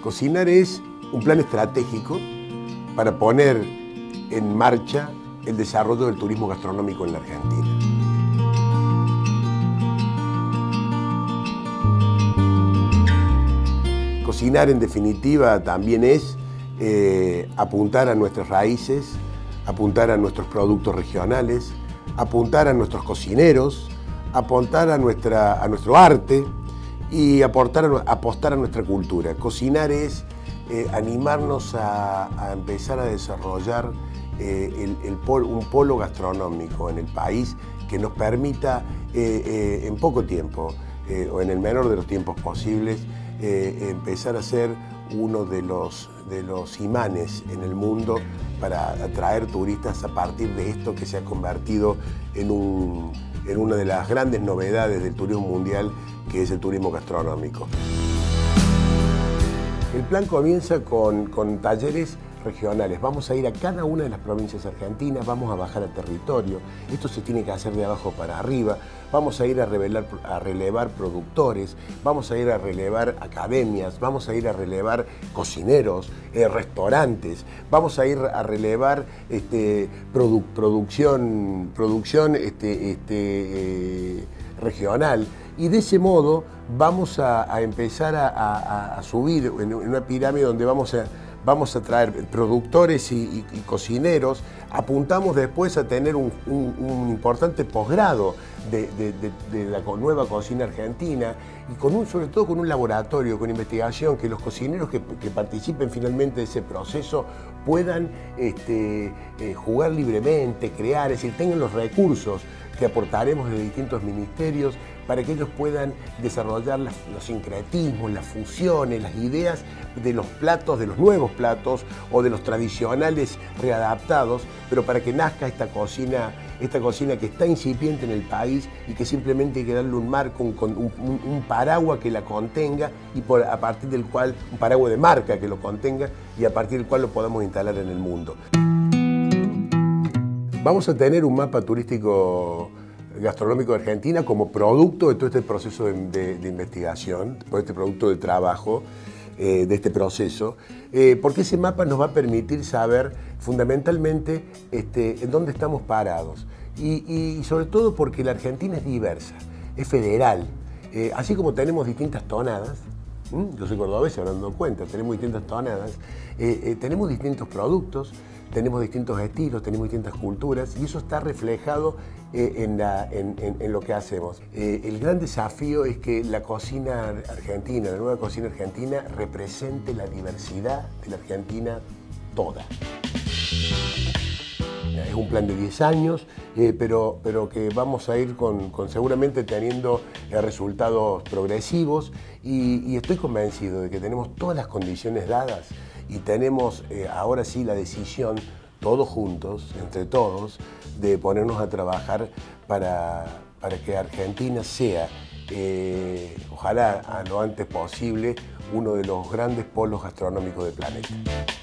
Cocinar es un plan estratégico para poner en marcha el desarrollo del turismo gastronómico en la Argentina. Cocinar, en definitiva, también es apuntar a nuestras raíces, apuntar a nuestros productos regionales, apuntar a nuestros cocineros, apuntar a nuestro arte y apostar a nuestra cultura. Cocinar es animarnos a empezar a desarrollar un polo gastronómico en el país que nos permita en poco tiempo o en el menor de los tiempos posibles empezar a ser uno de los imanes en el mundo para atraer turistas a partir de esto que se ha convertido en una de las grandes novedades del turismo mundial, que es el turismo gastronómico. El plan comienza con talleres regionales. Vamos a ir a cada una de las provincias argentinas, vamos a bajar al territorio. Esto se tiene que hacer de abajo para arriba. Vamos a ir a relevar productores, vamos a ir a relevar academias, vamos a ir a relevar cocineros, restaurantes, vamos a ir a relevar producción regional. Y de ese modo vamos a empezar a subir en una pirámide donde vamos a traer productores y cocineros. Apuntamos después a tener un importante posgrado de la nueva cocina argentina y sobre todo con un laboratorio, con investigación, que los cocineros que participen finalmente de ese proceso puedan jugar libremente, crear, es decir, tengan los recursos que aportaremos de distintos ministerios para que ellos puedan desarrollar los sincretismos, las fusiones, las ideas de los platos, de los nuevos platos o de los tradicionales readaptados, pero para que nazca esta cocina que está incipiente en el país y que simplemente hay que darle un marco, un paraguas que la contenga y a partir del cual, un paraguas de marca que lo contenga y a partir del cual lo podamos instalar en el mundo. Vamos a tener un mapa turístico gastronómico de Argentina como producto de todo este proceso de investigación, todo este producto de trabajo, de este proceso, porque ese mapa nos va a permitir saber fundamentalmente en dónde estamos parados y sobre todo porque la Argentina es diversa, es federal, así como tenemos distintas tonadas. Yo soy cordobés, se habrán dado cuenta, tenemos distintas tonadas, tenemos distintos productos, tenemos distintos estilos, tenemos distintas culturas y eso está reflejado en lo que hacemos. El gran desafío es que la cocina argentina, la nueva cocina argentina, represente la diversidad de la Argentina toda. Es un plan de 10 años, pero que vamos a ir seguramente teniendo resultados progresivos y estoy convencido de que tenemos todas las condiciones dadas y tenemos ahora sí la decisión, todos juntos, entre todos, de ponernos a trabajar para que Argentina sea, ojalá a lo antes posible, uno de los grandes polos gastronómicos del planeta.